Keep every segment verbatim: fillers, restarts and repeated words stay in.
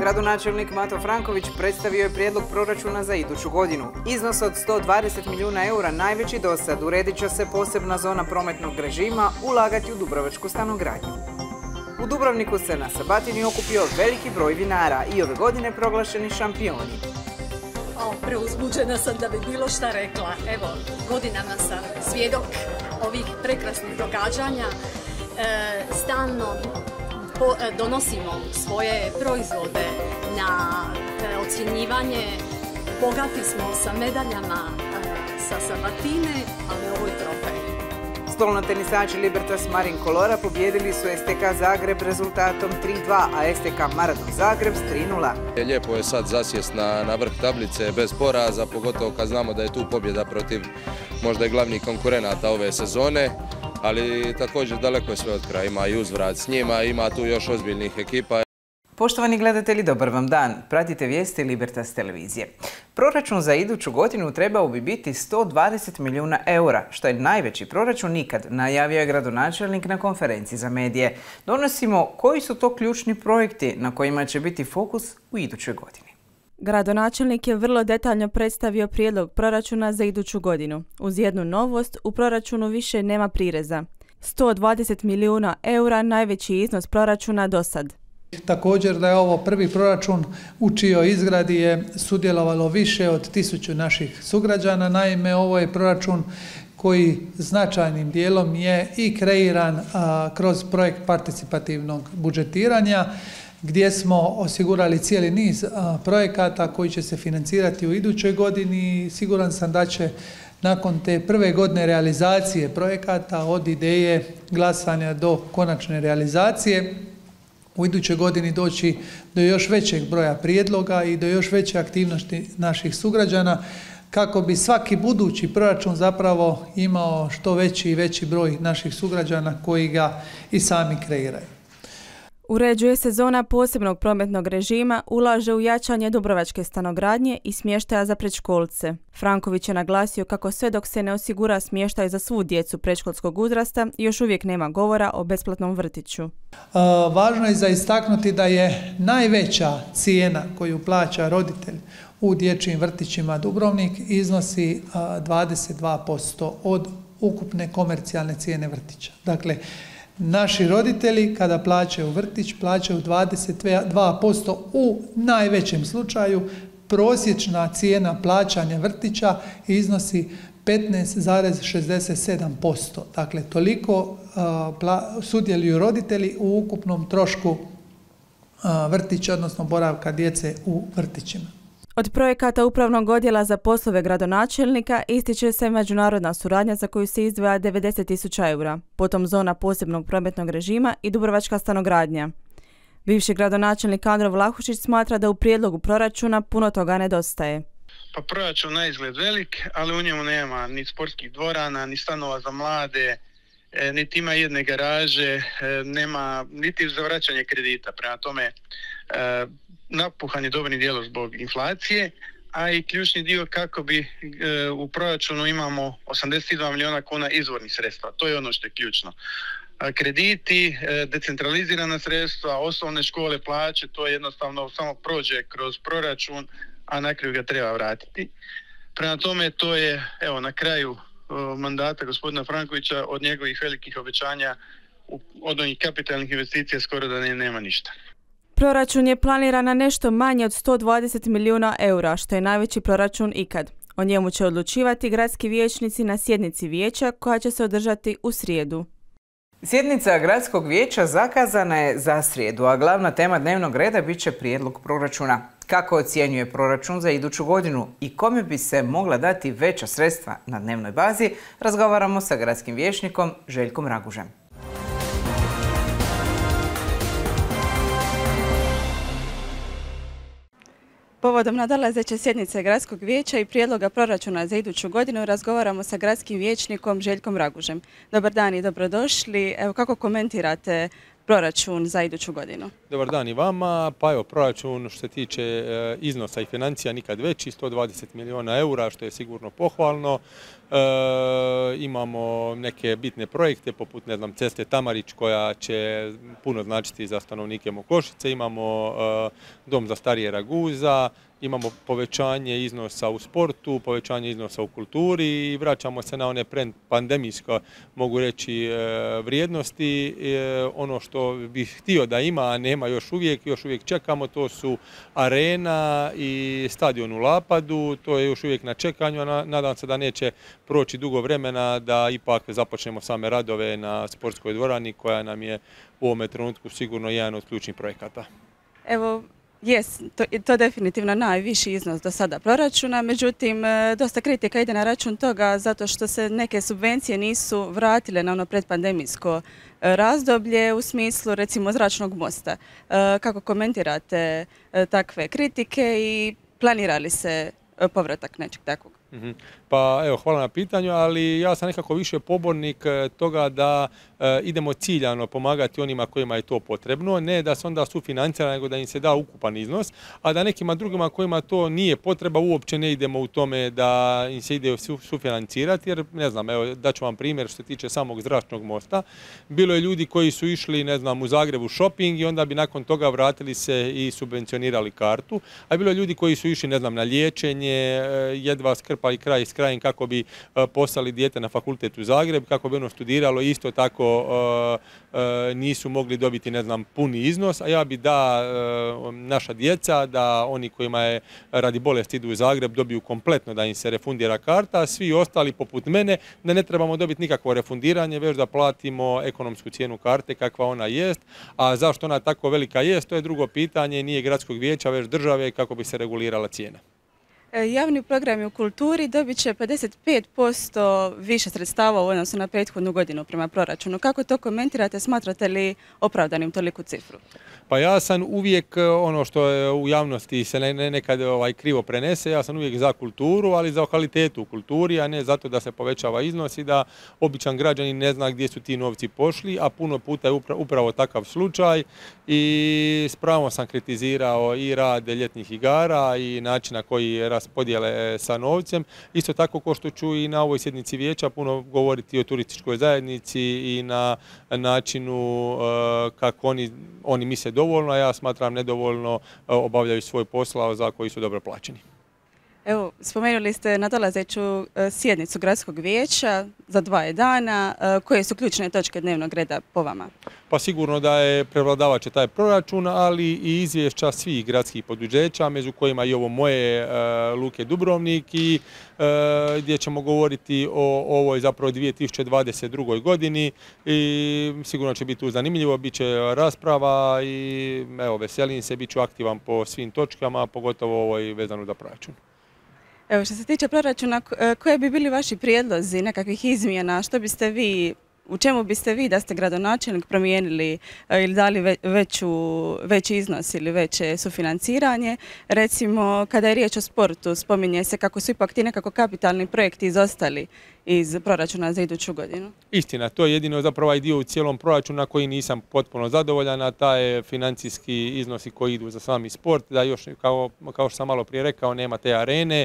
Gradonačelnik Mato Franković predstavio je prijedlog proračuna za iduću godinu. Iznos od sto dvadeset milijuna eura, najveći dosad, uredit će se posebna zona prometnog režima, ulagati u dubrovačku stanogradnju. U Dubrovniku se na Sabatini okupio veliki broj vinara i ove godine proglašeni šampioni. O, preuzbuđena sam da bi bilo šta rekla. Evo, godinama sam svjedok ovih prekrasnih događanja. E, stalno po, e, donosimo svoje proizvode na e, ocjenjivanje. Bogati smo sa medaljama e, sa Sabatine, ali ovo je trofej. Stolnotenisači Libertas Marin Colora pobijedili su S T K Zagreb rezultatom tri dva, a S T K Marathon Zagreb s tri nula. Lijepo je sad zasjest na, na vrh tablice bez poraza, pogotovo kad znamo da je tu pobjeda protiv možda i glavnih konkurenata ove sezone, ali također daleko je sve od kraja, ima i uzvrat s njima, ima tu još ozbiljnih ekipa. Poštovani gledatelji, dobar vam dan. Pratite vijesti Libertas televizije. Proračun za iduću godinu trebao bi biti sto dvadeset milijuna eura, što je najveći proračun nikad, najavio je gradonačelnik na konferenciji za medije. Donosimo koji su to ključni projekti na kojima će biti fokus u idućoj godini. Gradonačelnik je vrlo detaljno predstavio prijedlog proračuna za iduću godinu. Uz jednu novost, u proračunu više nema prireza. sto dvadeset milijuna eura, najveći iznos proračuna do sad. Također da je ovo prvi proračun u čijoj izgradi je sudjelovalo više od tisuću naših sugrađana. Naime, ovo je proračun koji značajnim dijelom je i kreiran a, kroz projekt participativnog budžetiranja, gdje smo osigurali cijeli niz a, projekata koji će se financirati u idućoj godini. Siguran sam da će nakon te prve godine realizacije projekata od ideje glasanja do konačne realizacije u idućoj godini doći do još većeg broja prijedloga i do još veće aktivnosti naših sugrađana kako bi svaki budući proračun zapravo imao što veći i veći broj naših sugrađana koji ga i sami kreiraju. Uređuje se zona posebnog prometnog režima, ulaže u jačanje dubrovačke stanogradnje i smještaja za predškolce. Franković je naglasio kako sve dok se ne osigura smještaj za svu djecu predškolskog uzrasta, još uvijek nema govora o besplatnom vrtiću. Važno je za istaknuti da je najveća cijena koju plaća roditelj u dječjim vrtićima Dubrovnik iznosi dvadeset dva posto od ukupne komercijalne cijene vrtića. Dakle, naši roditelji kada plaćaju vrtić plaćaju dvadeset dva posto u najvećem slučaju. Prosječna cijena plaćanja vrtića iznosi petnaest zarez šezdeset sedam posto. Dakle, toliko uh, sudjeluju roditelji u ukupnom trošku uh, vrtića, odnosno boravka djece u vrtićima. Od projekata Upravnog odjela za poslove gradonačelnika ističe se međunarodna suradnja za koju se izdvaja devedeset tisuća eura, potom zona posebnog prometnog režima i dubrovačka stanogradnja. Bivši gradonačelnik Andro Vlahušić smatra da u prijedlogu proračuna puno toga nedostaje. Pa proračun na izgled velik, ali u njemu nema ni sportskih dvorana, ni stanova za mlade, niti ima jedne garaže, nema niti za vraćanje kredita. Prema tome, napuhan je dobrim dijelom zbog inflacije, a i ključni dio kako bi u proračunu imamo osamdeset dva milijuna kuna izvornih sredstva. To je ono što je ključno. Krediti, decentralizirana sredstva, osnovne škole, plaće, to jednostavno samo prođe kroz proračun, a na kraju ga treba vratiti. Prema tome, to je evo na kraju mandata gospodina Frankovića od njegovih velikih obećanja od onih kapitalnih investicija skoro da ne, nema ništa. Proračun je planiran na nešto manje od sto dvadeset milijuna eura, što je najveći proračun ikad. O njemu će odlučivati gradski vijećnici na sjednici vijeća koja će se održati u srijedu. Sjednica gradskog vijeća zakazana je za srijedu, a glavna tema dnevnog reda bit će prijedlog proračuna. Kako ocjenjuje proračun za iduću godinu i kome bi se mogla dati veća sredstva na dnevnoj bazi, razgovaramo sa gradskim vijećnikom Željkom Ragužem. Povodom nadolazeće sjednice Gradskog vijeća i prijedloga proračuna za iduću godinu razgovaramo sa gradskim vijećnikom Željkom Ragužem. Dobar dan i dobrodošli. Evo, kako komentirate proračun za iduću godinu? Dobar dan i vama. Pa evo, proračun što se tiče e, iznosa i financija nikad veći, sto dvadeset milijuna eura, što je sigurno pohvalno. E, imamo neke bitne projekte, poput ne znam, ceste Tamarić koja će puno značiti za stanovnike Mokošice. Imamo e, dom za starije Raguza. Imamo povećanje iznosa u sportu, povećanje iznosa u kulturi i vraćamo se na one pandemijske, mogu reći, vrijednosti. Ono što bih htio da ima, a nema još uvijek, još uvijek čekamo, to su arena i stadion u Lapadu. To je još uvijek na čekanju, a nadam se da neće proći dugo vremena da ipak započnemo same radove na sportskoj dvorani koja nam je u ovome trenutku sigurno jedan od ključnih projekata. Evo, Jes, to je to definitivno najviši iznos do sada proračuna, međutim dosta kritika ide na račun toga zato što se neke subvencije nisu vratile na ono predpandemijsko razdoblje u smislu recimo zračnog mosta. Kako komentirate takve kritike i planira li se povratak nečeg takvog? Pa evo, hvala na pitanju, ali ja sam nekako više pobornik toga da e, idemo ciljano pomagati onima kojima je to potrebno, ne da se onda sufinancira, nego da im se da ukupan iznos, a da nekima drugima kojima to nije potreba uopće ne idemo u tome da im se ide sufinancirati, jer ne znam, evo daću vam primjer što se tiče samog zračnog mosta. Bilo je ljudi koji su išli, ne znam, u Zagrebu shopping i onda bi nakon toga vratili se i subvencionirali kartu, a bilo je ljudi koji su išli, ne znam, na liječenje, jedva skrpali kraj s krajem kako bi poslali dijete na fakultet u Zagreb, kako bi ono studiralo, isto tako nisu mogli dobiti, ne znam, puni iznos, a ja bi da naša djeca, da oni kojima je radi bolesti idu u Zagreb dobiju kompletno, da im se refundira karta, a svi ostali poput mene da ne trebamo dobiti nikakvo refundiranje, već da platimo ekonomsku cijenu karte kakva ona jest, a zašto ona tako velika jest, to je drugo pitanje, nije gradskog vijeća, već države kako bi se regulirala cijena. Javni programi u kulturi dobit će pedeset pet posto više sredstava u odnosu na prethodnu godinu prema proračunu. Kako to komentirate? Smatrate li opravdanim toliku cifru? Pa ja sam uvijek, ono što je u javnosti se ne, ne, nekad ovaj, krivo prenese, ja sam uvijek za kulturu, ali za kvalitetu u kulturi, a ne zato da se povećava iznos i da običan građanin ne zna gdje su ti novci pošli, a puno puta je upravo, upravo takav slučaj i s pravom sam kritizirao i rad ljetnih igara i način na koji raspodjele sa novcem. Isto tako ko što ću i na ovoj sjednici vijeća puno govoriti o turističkoj zajednici i na načinu uh, kako oni, oni misle dovoljno, a ja smatram nedovoljno obavljaju svoj posao za koji su dobro plaćeni. Evo, spomenuli ste nadolazeću sjednicu gradskog vijeća za dva dana. Koje su ključne točke dnevnog reda po vama? Pa sigurno da je prevladavač taj proračun, ali i izvješća svih gradskih poduzeća, među kojima i ovo moje Luke Dubrovnik i gdje ćemo govoriti o ovoj zapravo dvije tisuće dvadeset drugoj godini i sigurno će biti tu zanimljivo, bit će rasprava i evo, veselim se, bit ću aktivan po svim točkama, pogotovo ovoj vezano za proračun. Evo, što se tiče proračuna, koje bi bili vaši prijedlozi nekakvih izmjena, što biste vi, u čemu biste vi da ste gradonačelnik promijenili ili dali veću, veći iznos ili veće sufinanciranje? Recimo, kada je riječ o sportu, spominje se kako su ipak ti nekako kapitalni projekti izostali iz proračuna za iduću godinu. Istina, to je jedino zapravo ovaj dio u cijelom proračunu na koji nisam potpuno zadovoljan, a taj financijski iznosi koji idu za sami sport, da još, kao, kao što sam malo prije rekao, nema te arene,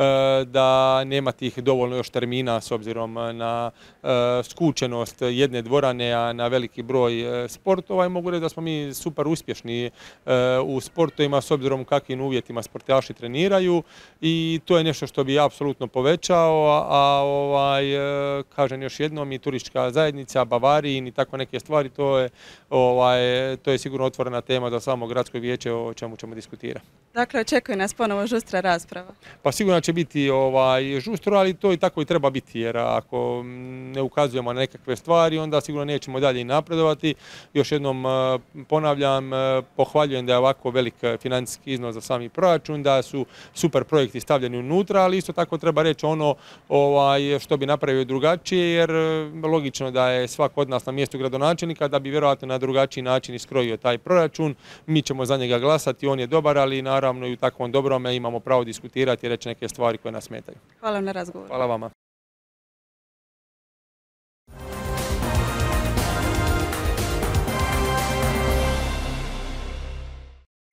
da nema tih dovoljno još termina s obzirom na skučenost jedne dvorane, a na veliki broj sportova i mogu reći da smo mi super uspješni u sportovima s obzirom kakvim uvjetima sportaši treniraju i to je nešto što bi apsolutno povećao, a ovaj, kažem još jednom, i turistička zajednica, Bavarijin i tako neke stvari, to je, ovaj, to je sigurno otvorena tema za samo gradsko vijeće o čemu ćemo diskutirati. Dakle, očekuje nas ponovo žustra rasprava. Pa sigurno će biti ovaj, žustro, ali to i tako i treba biti, jer ako ne ukazujemo na nekakve stvari, onda sigurno nećemo dalje i napredovati. Još jednom ponavljam, pohvaljujem da je ovako velik financijski iznos za sami proračun, da su super projekti stavljeni unutra, ali isto tako treba reći ono ovaj, što bi napravio drugačije, jer logično da je svako od nas na mjestu gradonačelnika, da bi vjerojatno na drugačiji način iskrojio taj proračun. Mi ćemo za njega glasati, on je dobar, ali naravno i u takvom dobrome imamo pravo diskutirati i reći neke stvari koje nas smetaju. Hvala vam na razgovor. Hvala vama.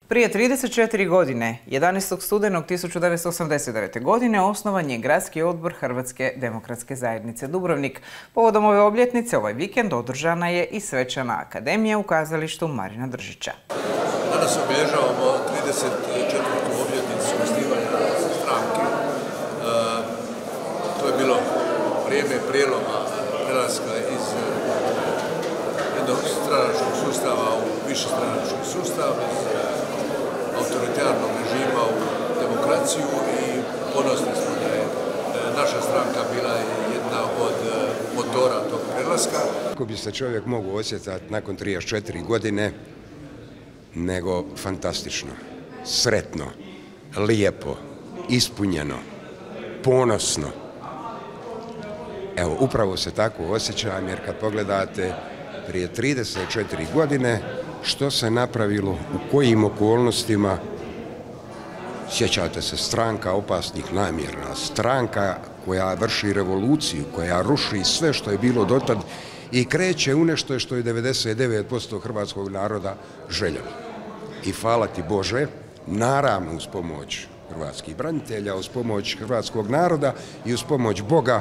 Prije trideset četiri godine, jedanaestog studenog tisuću devetsto osamdeset devete. godine, osnovan je Gradski odbor Hrvatske demokratske zajednice Dubrovnik. Povodom ove obljetnice, ovaj vikend održana je i svečana akademija u kazalištu Marina Držića. Danas obilježavamo trideset četvrtu obljetnicu osnivanja stranke. E, to je bilo vrijeme prijeloma prelaska iz jednog stranačkog sustava u višestranački sustav, autoritarnog režima u demokraciju i ponosni smo da je naša stranka bila jedna od motora tog prelaska. Kako bi se čovjek mogu osjećati nakon trideset četiri godine, nego fantastično, sretno, lijepo, ispunjeno, ponosno. Evo, upravo se tako osjećam, jer kad pogledate prije trideset četiri godine što se napravilo, u kojim okolnostima, sjećate se, stranka opasnih namjera, stranka koja vrši revoluciju, koja ruši sve što je bilo dotad i kreće u nešto što je devedeset devet posto hrvatskog naroda željelo. I hvala ti Bože, naravno uz pomoć hrvatskih branitelja, uz pomoć hrvatskog naroda i uz pomoć Boga,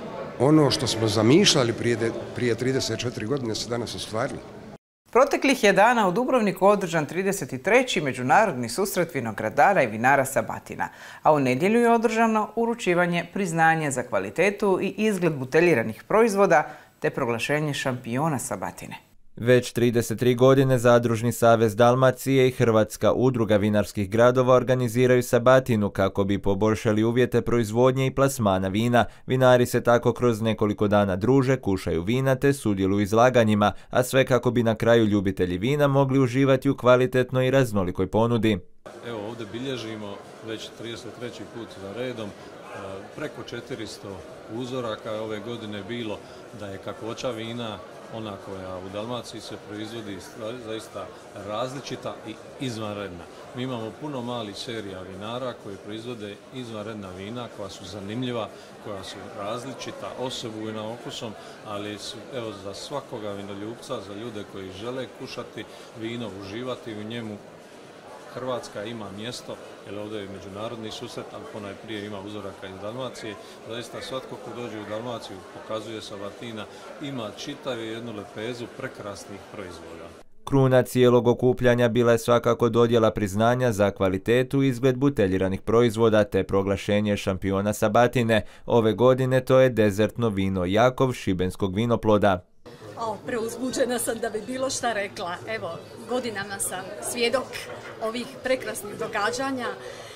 ono što smo zamišljali prije, prije trideset četiri godine se danas ostvarilo. Proteklih je dana u Dubrovniku održan trideset treći međunarodni susret vinogradara i vinara Sabatina, a u nedjelju je održano uručivanje priznanja za kvalitetu i izgled buteljiranih proizvoda te proglašenje šampiona Sabatine. Već trideset tri godine Zadružni savez Dalmacije i Hrvatska udruga vinarskih gradova organiziraju Sabatinu kako bi poboljšali uvjete proizvodnje i plasmana vina. Vinari se tako kroz nekoliko dana druže, kušaju vina te sudjeluju izlaganjima, a sve kako bi na kraju ljubitelji vina mogli uživati u kvalitetnoj i raznolikoj ponudi. Evo ovdje bilježimo već trideset treći put za redom preko četiristo uzoraka. Ove godine bilo da je kakvoća vina ona koja u Dalmaciji se proizvodi zaista različita i izvanredna. Mi imamo puno malih serija vinara koji proizvode izvanredna vina koja su zanimljiva, koja su različita, osebujna okusom, ali su evo za svakoga vinoljubca, za ljude koji žele kušati vino, uživati u njemu. Hrvatska ima mjesto, jer ovdje je međunarodni susret, ali ponajprije ima uzoraka iz Dalmacije. Zaista svatko ko dođe u Dalmaciju, pokazuje Sabatina, ima čitavu jednu lepezu prekrasnih proizvoda. Kruna cijelog okupljanja bila je svakako dodjela priznanja za kvalitetu i izgled buteljiranih proizvoda te proglašenje šampiona Sabatine. Ove godine to je dezertno vino Jakov šibenskog vinoploda. O, preuzbuđena sam da bi bilo šta rekla. Evo, godinama sam svjedok ovih prekrasnih događanja.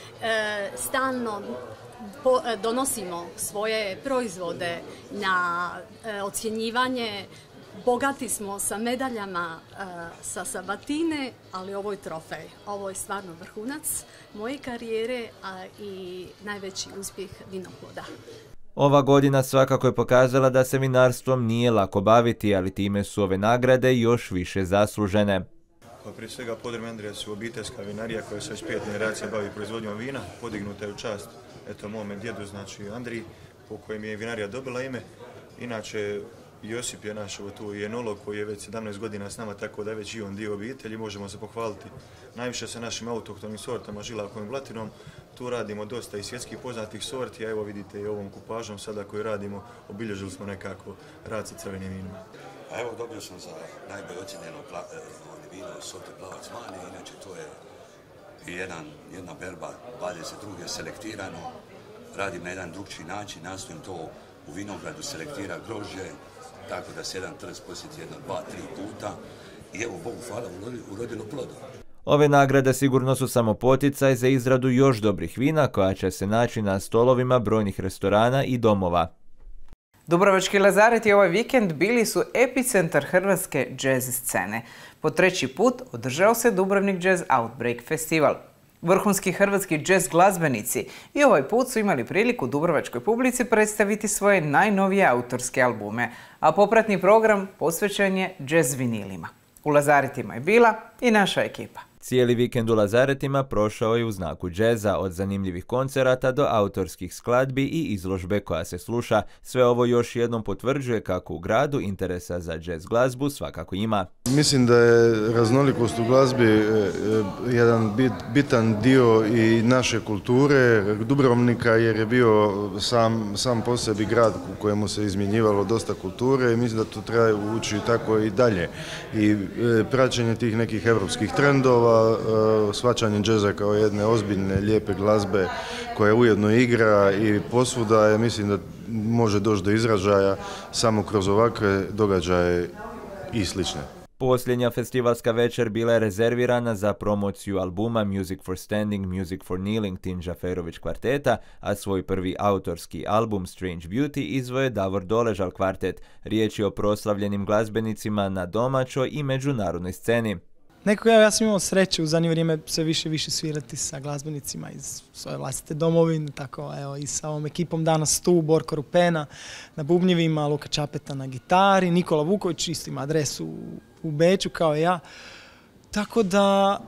E, stalno po, e, donosimo svoje proizvode na e, ocjenjivanje. Bogati smo sa medaljama e, sa Sabatine, ali ovo je trofej. Ovo je stvarno vrhunac moje karijere, a i najveći uspjeh vinoploda. Ova godina svakako je pokazala da se vinarstvom nije lako baviti, ali time su ove nagrade još više zaslužene. Pa prije svega Podrum Andrijas je obiteljska vinarija koja se već pet generacija bavi proizvodnjom vina, podignuta je u čast eto mome djedu, znači Andriji, po kojem je vinarija dobila ime. Inače, Josip je naš tu enolog koji je već sedamnaest godina s nama, tako da je već i on dio obitelji. Možemo se pohvaliti najviše sa našim autohtonim sortama, žilakom i blatinom. Tu radimo dosta i svjetskih poznatih sorti, a evo vidite i ovom kupažom sada koju radimo, obilježili smo nekako rad sa crvenim vinima. A evo dobio sam za najbolje ocjenjeno vino sorte Plavac Mani, inače to je jedan, jedna berba dvadeset druge selektirano. Radim na jedan drugčiji način, nastojim to u vinogradu selektira grožđe, tako da se jedan trst posjeti jedno, dva, tri puta i evo Bogu hvala urodilo plodom. Ove nagrade sigurno su samo poticaj za izradu još dobrih vina koja će se naći na stolovima brojnih restorana i domova. Dubrovački lazareti ovaj vikend bili su epicentar hrvatske džez scene. Po treći put održao se Dubrovnik Jazz Outbreak Festival. Vrhunski hrvatski džez glazbenici i ovaj put su imali priliku dubrovačkoj publici predstaviti svoje najnovije autorske albume, a popratni program posvećen je džez vinilima. U lazaretima je bila i naša ekipa. Cijeli vikend u Lazaretima prošao je u znaku džeza, od zanimljivih koncerata do autorskih skladbi i izložbe koja se sluša. Sve ovo još jednom potvrđuje kako u gradu interesa za džez glazbu svakako ima. Mislim da je raznolikost u glazbi jedan bit, bitan dio i naše kulture Dubrovnika, jer je bio sam, sam po sebi grad u kojemu se izmjenjivalo dosta kulture i mislim da to treba ući tako i dalje. I praćenje tih nekih evropskih trendova, shvaćanje džeza kao jedne ozbiljne, lijepe glazbe koja ujedno igra i posvuda je, mislim da može doći do izražaja samo kroz ovakve događaje i slične. Posljednja festivalska večer bila je rezervirana za promociju albuma Music for Standing, Music for Kneeling Tinđa Ferović kvarteta, a svoj prvi autorski album Strange Beauty izvoje Davor Doležal kvartet. Riječ je o proslavljenim glazbenicima na domaćoj i međunarodnoj sceni. Nekako ja, ja sam imao sreće u zadnje vrijeme sve više više svirati sa glazbenicima iz svoje vlastite domovine, tako evo i sa ovom ekipom danas tu, Borko Rupena na bubnjevima, Luka Čapeta na gitari, Nikola Vuković isto ima adresu u, u Beču kao i ja. Tako da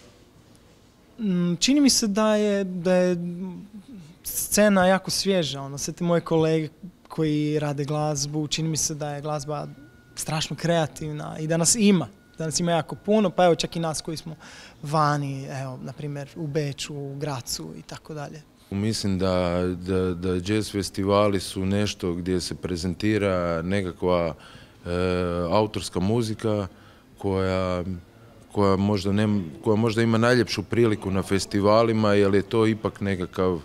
m, čini mi se da je, da je scena jako svježa, ono, sve te moje kolege koji rade glazbu, čini mi se da je glazba strašno kreativna i da nas ima. Danas ima jako puno, pa evo čak i nas koji smo vani, evo, na primjer u Beču, u Gracu i tako dalje. Mislim da, da, da jazz festivali su nešto gdje se prezentira nekakva e, autorska muzika koja, koja, možda ne, koja možda ima najljepšu priliku na festivalima, jer je to ipak nekakav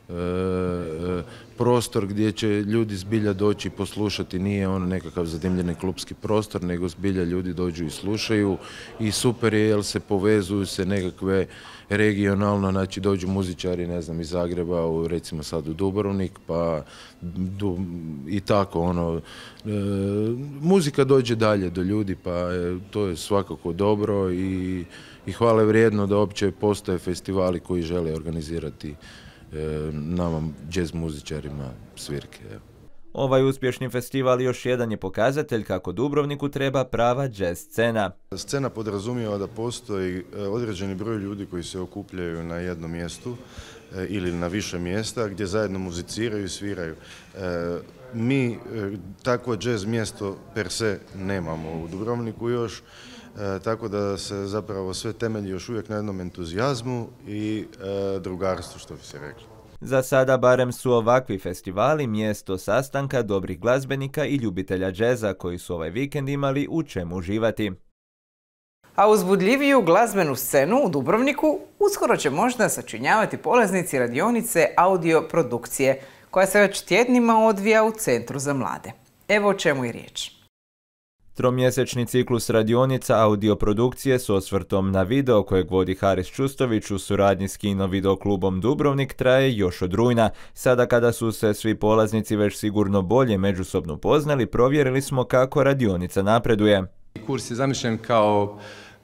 E, prostor gdje će ljudi zbilja doći i poslušati, nije on nekakav zadimljeni klubski prostor, nego zbilja ljudi dođu i slušaju i super je jer se povezuju se nekakve regionalno, znači dođu muzičari, ne znam, iz Zagreba, u, recimo sad u Dubrovnik, pa du, i tako, ono, e, muzika dođe dalje do ljudi, pa je, to je svakako dobro i, i hvale vrijedno da uopće postoje festivali koji žele organizirati nama jazz muzičarima svirke. Ovaj uspješni festival još jedan je pokazatelj kako Dubrovniku treba prava jazz scena. Scena podrazumijeva da postoji određeni broj ljudi koji se okupljaju na jednom mjestu ili na više mjesta gdje zajedno muziciraju i sviraju. Mi takvo jazz mjesto per se nemamo u Dubrovniku još, E, tako da se zapravo sve temelji još uvijek na jednom entuzijazmu i e, drugarstvu, što bi se rekli. Za sada barem su ovakvi festivali mjesto sastanka dobrih glazbenika i ljubitelja džeza koji su ovaj vikend imali u čemu uživati. A uzbudljiviju glazbenu scenu u Dubrovniku uskoro će možda sačinjavati polaznici radionice audio produkcije, koja se već tjednima odvija u Centru za mlade. Evo o čemu je riječ. Tromjesečni ciklus radionica audioprodukcije s osvrtom na video kojeg vodi Haris Čustović u suradnji s Kino video klubom Dubrovnik traje još od rujna. Sada kada su se svi polaznici već sigurno bolje međusobno poznali, provjerili smo kako radionica napreduje. Kurs je zamišljen kao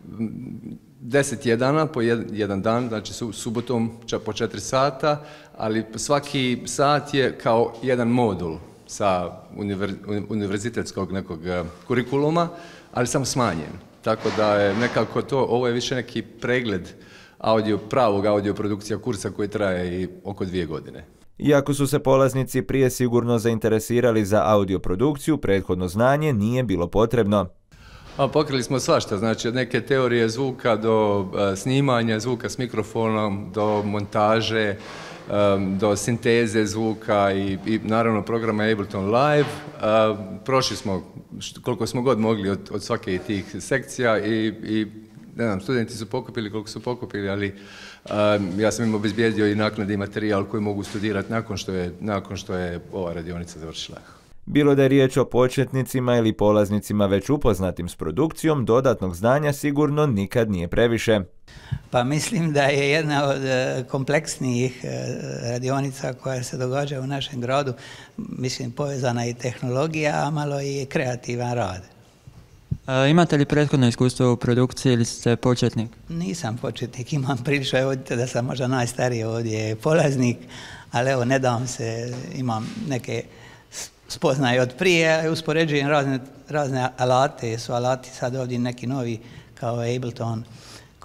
deset jedana po jedan dan, znači subotom po četiri sata, ali svaki sat je kao jedan modul sa univer, univerzitetskog nekog kurikuluma, ali samo smanjen. Tako da je nekako to, ovo je više neki pregled audio, pravog audioprodukcija kursa koji traje i oko dvije godine. Iako su se polaznici prije sigurno zainteresirali za audioprodukciju, prethodno znanje nije bilo potrebno. A pokrili smo svašta, znači od neke teorije zvuka do uh, snimanja zvuka s mikrofonom, do montaže, um, do sinteze zvuka i, i naravno programa Ableton Live. Uh, prošli smo št, koliko smo god mogli od, od svake tih sekcija i, i ne znam, studenti su pokupili koliko su pokupili, ali um, ja sam im obezbijedio i naknadni materijal koji mogu studirati nakon što je, nakon što je ova radionica završila. Bilo da je riječ o početnicima ili polaznicima već upoznatim s produkcijom, dodatnog znanja sigurno nikad nije previše. Pa mislim da je jedna od kompleksnijih radionica koja se događa u našem gradu, mislim povezana i tehnologija, a malo i kreativan rad. A, imate li prethodno iskustvo u produkciji ili ste početnik? Nisam početnik, imam prilično, evo vidite da sam možda najstariji ovdje polaznik, ali evo ne dam se, imam neke spoznaje od prije, uspoređujem razne, razne alate, su alati sad ovdje neki novi kao Ableton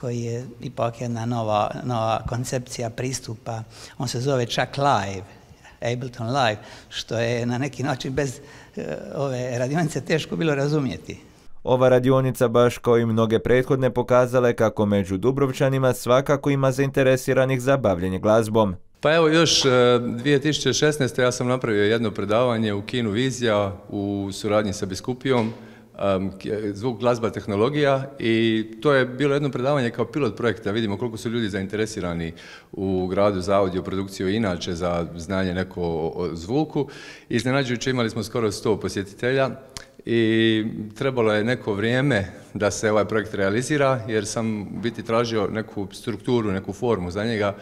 koji je ipak jedna nova, nova koncepcija pristupa. On se zove čak Live, Ableton Live, što je na neki način bez uh, ove radionice teško bilo razumjeti. Ova radionica, baš kao i mnoge prethodne, pokazala je kako među Dubrovčanima svakako ima zainteresiranih za bavljenje glazbom. Pa evo još dvije tisuće šesnaeste. ja sam napravio jedno predavanje u Kinu Vizija u suradnji sa Biskupijom, zvuk, glazba, tehnologija, i to je bilo jedno predavanje kao pilot projekt da vidimo koliko su ljudi zainteresirani u gradu za audio produkciju i inače za znanje neko o zvuku. Iznenađujuće imali smo skoro sto posjetitelja i trebalo je neko vrijeme da se ovaj projekt realizira, jer sam u biti tražio neku strukturu, neku formu za njega,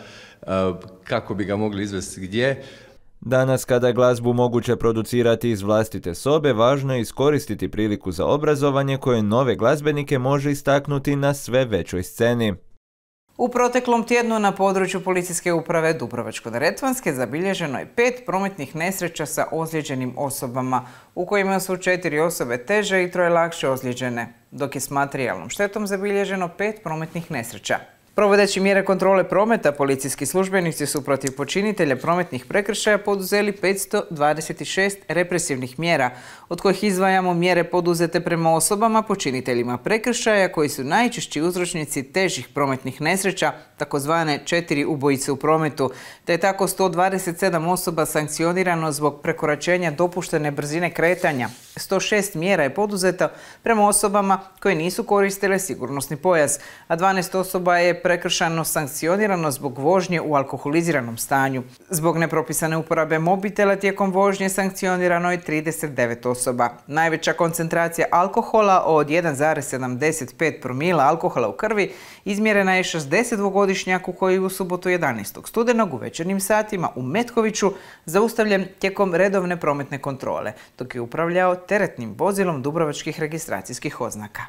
kako bi ga mogli izvesti gdje. Danas, kada je glazbu moguće producirati iz vlastite sobe, važno je iskoristiti priliku za obrazovanje koje nove glazbenike može istaknuti na sve većoj sceni. U proteklom tjednu na području Policijske uprave Dubrovačko-neretvanske zabilježeno je pet prometnih nesreća sa ozlijeđenim osobama, u kojima su četiri osobe teže i troje lakše ozlijeđene, dok je s materijalnom štetom zabilježeno pet prometnih nesreća. Provodeći mjere kontrole prometa, policijski službenici su protiv počinitelja prometnih prekršaja poduzeli petsto dvadeset šest represivnih mjera, od kojih izdvajamo mjere poduzete prema osobama počiniteljima prekršaja koji su najčešći uzročnici težih prometnih nesreća, takozvane četiri ubojice u prometu, te je tako sto dvadeset sedam osoba sankcionirano zbog prekoračenja dopuštene brzine kretanja. sto šest mjera je poduzeto prema osobama koje nisu koristile sigurnosni pojas, a dvanaest osoba je prekršajno sankcionirano zbog vožnje u alkoholiziranom stanju. Zbog nepropisane uporabe mobitela tijekom vožnje sankcionirano je trideset devet osoba. Najveća koncentracija alkohola od jedan zarez sedamdeset pet promila alkohola u krvi izmjerena je šezdesetdvogodišnjaku koji je u subotu jedanaestog studenog u večernjim satima u Metkoviću zaustavljen tijekom redovne prometne kontrole, dok je upravljao teretnim vozilom dubrovačkih registracijskih oznaka.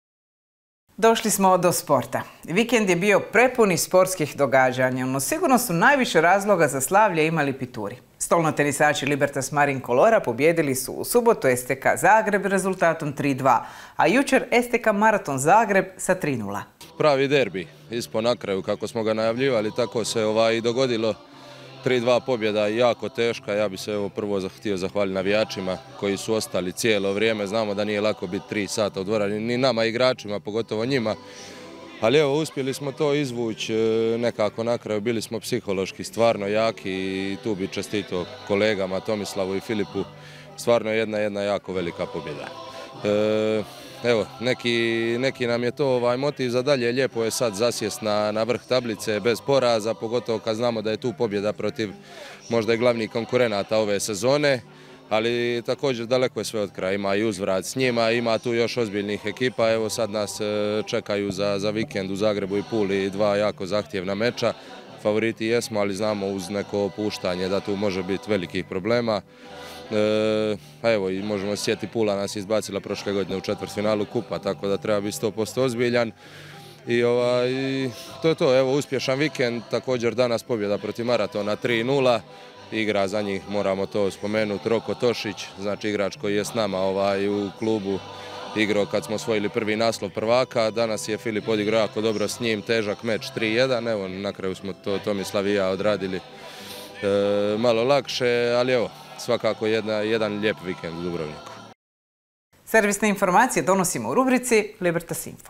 Došli smo do sporta. Vikend je bio prepuni sportskih događanja, no sigurno su najviše razloga za slavlje imali Pituri. Stolnotenisači Libertas Marine Colora pobjedili su u subotu S T K Zagreb rezultatom tri dva, a jučer S T K Maraton Zagreb sa tri nula. Pravi derbi, ispod na kraju kako smo ga najavljivali, tako se ovaj i dogodilo. tri dva pobjeda, jako teška. Ja bi se evo prvo htio zahvaliti navijačima koji su ostali cijelo vrijeme. Znamo da nije lako biti tri sata u dvorani, ni nama igračima, pogotovo njima. Ali evo, uspjeli smo to izvući nekako na kraju. Bili smo psihološki stvarno jaki i tu bi čestitao kolegama Tomislavu i Filipu. Stvarno je jedna, jedna jako velika pobjeda. E, Evo, neki, neki nam je to ovaj motiv za dalje. Lijepo je sad zasjest na, na vrh tablice bez poraza, pogotovo kad znamo da je tu pobjeda protiv možda i glavnih konkurenata ove sezone, ali također daleko je sve od kraja. Ima i uzvrat s njima, ima tu još ozbiljnih ekipa. Evo sad nas čekaju za, za vikend u Zagrebu i Puli dva jako zahtjevna meča. Favoriti jesmo, ali znamo uz neko opuštanje da tu može biti velikih problema. E, a evo, i možemo sjetiti, Pula nas izbacila prošle godine u četvrtfinalu kupa, tako da treba biti sto posto ozbiljan. I ovaj, to je to, evo, uspješan vikend, također danas pobjeda protiv Maratona tri nula. Igra za njih, moramo to spomenuti, Roko Tošić, znači igrač koji je s nama ovaj, u klubu igrao kad smo osvojili prvi naslov prvaka. Danas je Filip odigrao jako dobro s njim, težak meč tri jedan, evo, na kraju smo to Tomislav i ja odradili e, malo lakše, ali evo, svakako jedna, jedan lijep vikend u Dubrovniku. Servisne informacije donosimo u rubrici Libertas Info.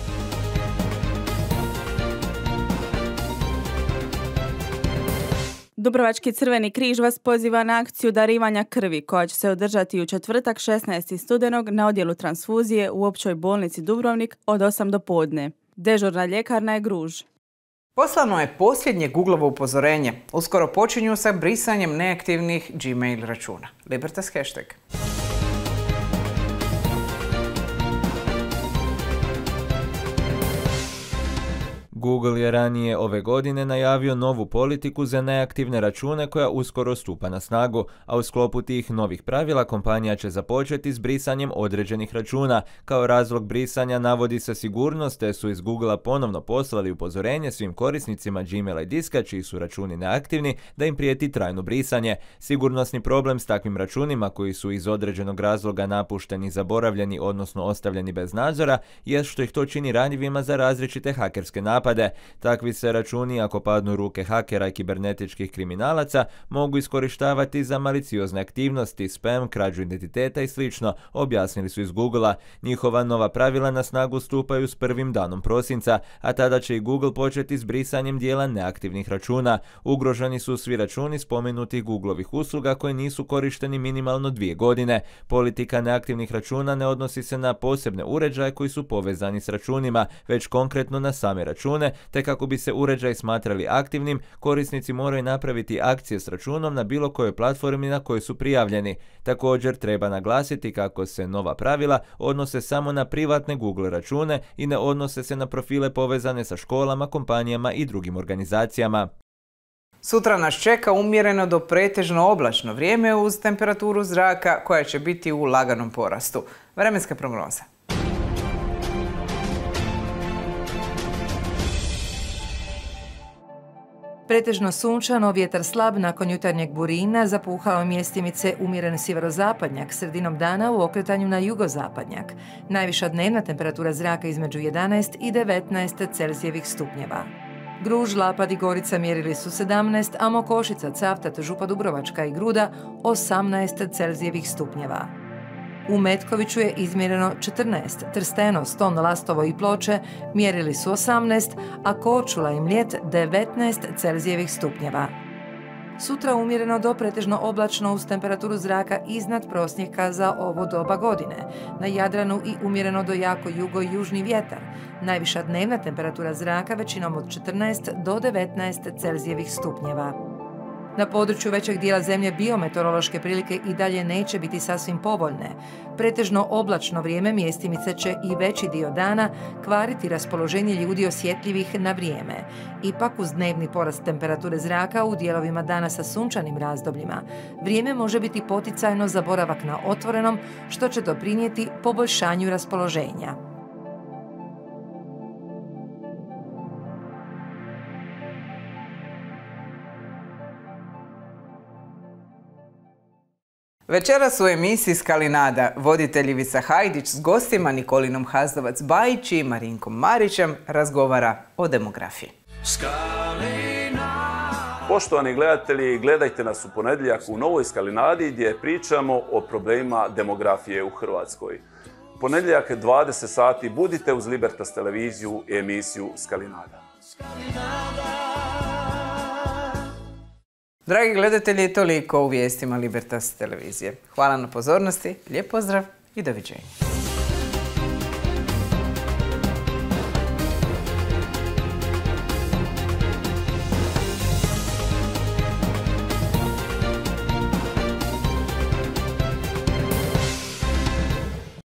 Dubrovački Crveni križ vas poziva na akciju darivanja krvi koja će se održati u četvrtak šesnaestog studenog na odjelu transfuzije u Općoj bolnici Dubrovnik od osam do podne. Dežurna ljekarna je Gruž. Poslano je posljednje Googlovo upozorenje. Uskoro počinju sa brisanjem neaktivnih Gmail računa. Libertas hashtag. Google je ranije ove godine najavio novu politiku za neaktivne račune koja uskoro stupa na snagu, a u sklopu tih novih pravila kompanija će započeti s brisanjem određenih računa. Kao razlog brisanja navodi se sigurnost, te su iz Googlea ponovno poslali upozorenje svim korisnicima Gmaila i diska čiji su računi neaktivni da im prijeti trajno brisanje. Sigurnosni problem s takvim računima koji su iz određenog razloga napušteni, zaboravljeni, odnosno ostavljeni bez nadzora, je što ih to čini ranjivima za različite hakerske napade. Takvi se računi, ako padnu u ruke hakera i kibernetičkih kriminalaca, mogu iskorištavati za maliciozne aktivnosti, spam, krađu identiteta i slično, objasnili su iz Googlea. Njihova nova pravila na snagu stupaju s prvim danom prosinca, a tada će i Google početi s brisanjem dijela neaktivnih računa. Ugroženi su svi računi spomenutih Googlovih usluga koji nisu korišteni minimalno dvije godine. Politika neaktivnih računa ne odnosi se na posebne uređaje koji su povezani s računima, već konkretno na same račune, te kako bi se uređaji smatrali aktivnim, korisnici moraju napraviti akcije s računom na bilo kojoj platformi na kojoj su prijavljeni. Također treba naglasiti kako se nova pravila odnose samo na privatne Google račune i ne odnose se na profile povezane sa školama, kompanijama i drugim organizacijama. Sutra nas čeka umjereno do pretežno oblačno vrijeme uz temperaturu zraka koja će biti u laganom porastu. Vremenska prognoza. Pretežno sunčano, vjetar slab nakon jutarnjeg burina, zapuhao mjestimice umjeren sjeverozapadnjak, sredinom dana u okretanju na jugozapadnjak. Najviša dnevna temperatura zraka između jedanaest i devetnaest Celzijevih stupnjeva. Gruž, Lapad i Gorica mjerili su sedamnaest, a Mokošica, Cavtat, Župa Dubrovačka i Gruda osamnaest Celzijevih stupnjeva. U Metkoviću je izmjereno četrnaest, Trsteno, Ston, Lastovo i Ploče mjerili su osamnaest, a Korčula i Mljet devetnaest Celzijevih stupnjeva. Sutra umjereno do pretežno oblačno uz temperaturu zraka iznad prosjeka za ovo doba godine. Na Jadranu i umjereno do jako jugo i južni vjetar. Najviša dnevna temperatura zraka većinom od četrnaest do devetnaest Celzijevih stupnjeva. Na području većeg dijela zemlje biometeorološke prilike i dalje neće biti sasvim povoljne. Pretežno oblačno vrijeme mjestimice će i veći dio dana kvariti raspoloženje ljudi osjetljivih na vrijeme. Ipak uz dnevni porast temperature zraka u dijelovima dana sa sunčanim razdobljima, vrijeme može biti poticajno za boravak na otvorenom, što će doprinijeti poboljšanju raspoloženja. Večeras u emisiji Skalinada voditelj Ivica Hajdić s gostima Nikolinom Hazdovac-Bajić i Marinkom Marićem razgovara o demografiji. Poštovani gledatelji, gledajte nas u ponedjeljak u novoj Skalinadi gdje pričamo o problemima demografije u Hrvatskoj. Ponedjeljak dvadeset sati budite uz Libertas televiziju i emisiju Skalinada. Dragi gledatelji, toliko u vijestima Libertas televizije. Hvala na pozornosti, lijep pozdrav i doviđenja.